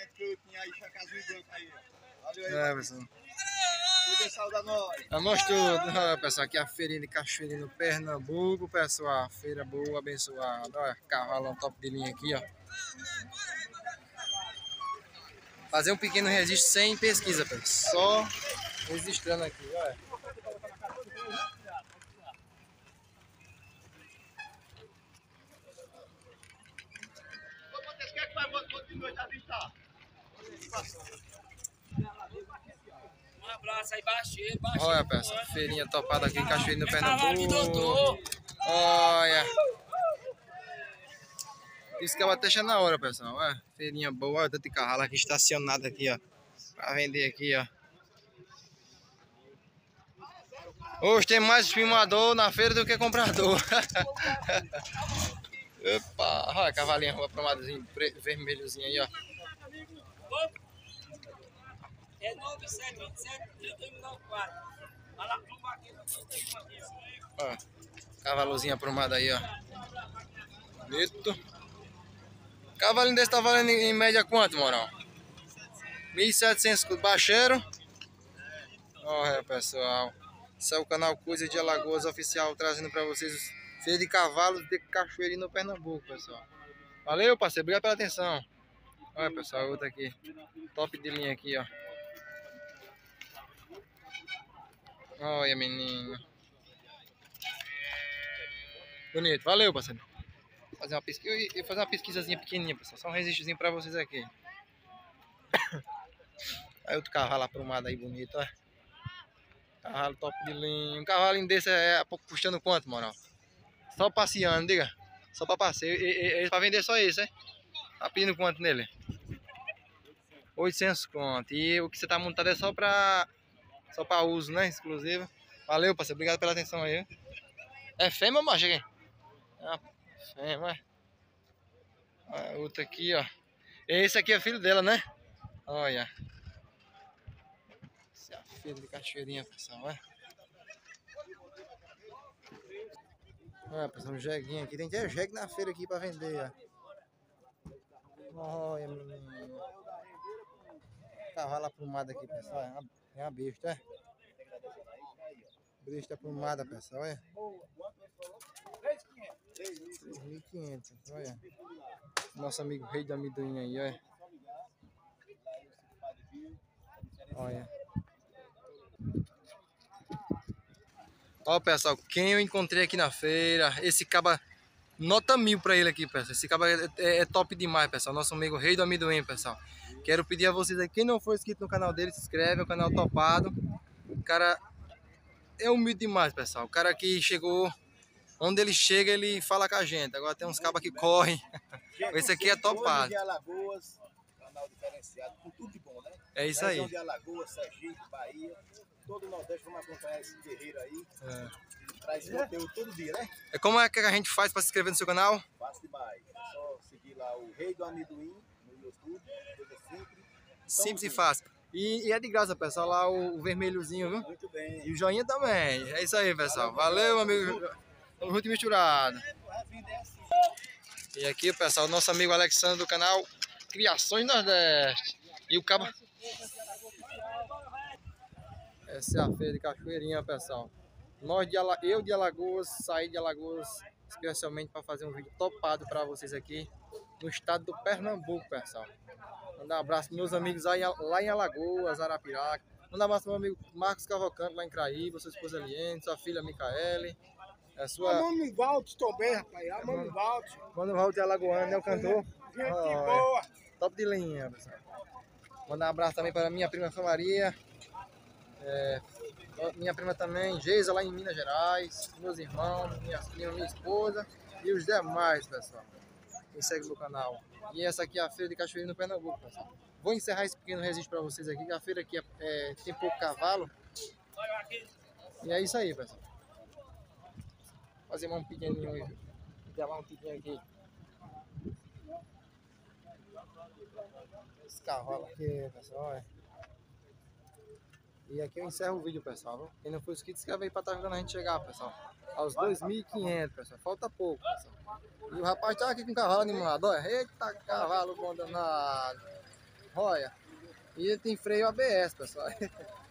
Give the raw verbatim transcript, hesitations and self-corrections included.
É, pessoal. A nós tudo, olha, pessoal, aqui é a feirinha de Cachoeirinha no Pernambuco, pessoal. Feira boa, abençoada. Olha, cavalão top de linha aqui, ó. Fazer um pequeno registro sem pesquisa, pessoal. Só registrando aqui, olha. Um abraço aí, baixinho, baixinho. Olha, pessoal, feirinha topada aqui em Cachoeirinha no Pernambuco. Olha. Isso que eu vou até na hora, pessoal. Olha, feirinha boa, olha, tanto carro aqui estacionado aqui, ó. Pra vender aqui, ó. Hoje tem mais filmador na feira do que comprador. Opa, olha, cavalinho apromadozinho, vermelhozinho aí, ó. É nove sete vinte e sete, trinta e um, quatro. Ó, cavalozinho aprumado aí, ó. Bonito. Cavalinho desse tá valendo em média quanto, moral? mil e setecentos baixeiro. Olha, pessoal. Esse é o canal Coisa de Alagoas Oficial, trazendo pra vocês feira de cavalos de Cachoeirinha no Pernambuco, pessoal. Valeu, parceiro. Obrigado pela atenção. Olha, pessoal, outra aqui. Top de linha aqui, ó. Olha, menino. Bonito. Valeu, parceiro. Vou fazer uma pesquisa, eu fazer uma pesquisazinha pequenininha, pessoal. Só um registrozinho pra vocês aqui. Aí outro cavalo aprumado aí, bonito, ó. Cavalo top de linha. Um cavalinho desse é puxando quanto, moral? Só passeando, diga. Só pra passeio. E, e, pra vender só esse, é? Tá pedindo quanto nele? oitocentos conto. E o que você tá montado é só pra... Só pra uso, né? Exclusivo. Valeu, parceiro. Obrigado pela atenção aí. É fêmea ou macho aqui? É fêmea. Olha, outro aqui, ó. Esse aqui é filho dela, né? Olha. Esse é a feira de Cachoeirinha, pessoal. Olha. Olha, pessoal, um jeguinho aqui. Tem até jegue na feira aqui pra vender, ó. Olha, menino. Cavalo aprumado aqui, pessoal. É uma, é uma besta, é? Besta aprumada, pessoal, olha. três mil e quinhentos, olha. Nosso amigo rei do amendoim aí, olha. Olha. Ó, pessoal, quem eu encontrei aqui na feira, esse caba, nota mil pra ele aqui, pessoal. Esse caba é, é, é top demais, pessoal. Nosso amigo rei do amendoim, pessoal. Quero pedir a vocês aí, quem não for inscrito no canal dele, se inscreve, é o canal topado. O cara é humilde demais, pessoal. O cara aqui chegou, onde ele chega, ele fala com a gente. Agora tem uns cabas que correm. Esse aqui é topado. De Alagoas, canal diferenciado, com tudo de bom, né? É isso aí. De Alagoas, Sergipe, Bahia, todo o Nordeste, vamos acompanhar esse guerreiro aí. É. Traz conteúdo todo dia, né? É como é que a gente faz para se inscrever no seu canal? Fácil demais. É só seguir lá o Rei do Amendoim no YouTube, coisa simples. Simples e fácil. E, e é de graça, pessoal, lá o, o vermelhozinho, viu? Muito bem. E o joinha também. É isso aí, pessoal. Valeu, amigo. Tamo junto e misturado. E aqui, pessoal, o nosso amigo Alexandre do canal Criações Nordeste. E o cabo... Essa é a feira de Cachoeirinha, pessoal. Nós de Ala... Eu de Alagoas, saí de Alagoas especialmente para fazer um vídeo topado para vocês aqui no estado do Pernambuco, pessoal. Mandar um abraço para meus amigos lá em Alagoas, Arapiraca. Mandar um abraço para meu amigo Marcos Cavalcante lá em Craíba, sua esposa Eliane, sua filha Micaele. A sua... Mano Valt também, rapaz. A Mano Valt. Mano Valt é alagoano, né? O cantor. Gente oh, boa. É. Top de linha, pessoal. Mandar um abraço também para minha prima Maria. É, minha prima também, Geisa, lá em Minas Gerais. Meus irmãos, minha prima, minha esposa. E os demais, pessoal. Quem segue no canal. E essa aqui é a feira de Cachoeirinha no Pernambuco, pessoal. Vou encerrar esse pequeno registro para vocês aqui. Que a feira aqui é, é, tem pouco cavalo. E é isso aí, pessoal. Fazer um pequenininho aí. Gravar um pequeno aqui. Esse cavalo aqui, pessoal. É. E aqui eu encerro o vídeo, pessoal. Viu? Quem não for inscrito, inscreve aí pra estar ajudando a gente chegar, pessoal. Aos dois mil e quinhentos, pessoal. Falta pouco, pessoal. E o rapaz tá aqui com o cavalo animado. Olha, eita cavalo bom danado. Olha. E ele tem freio A B S, pessoal.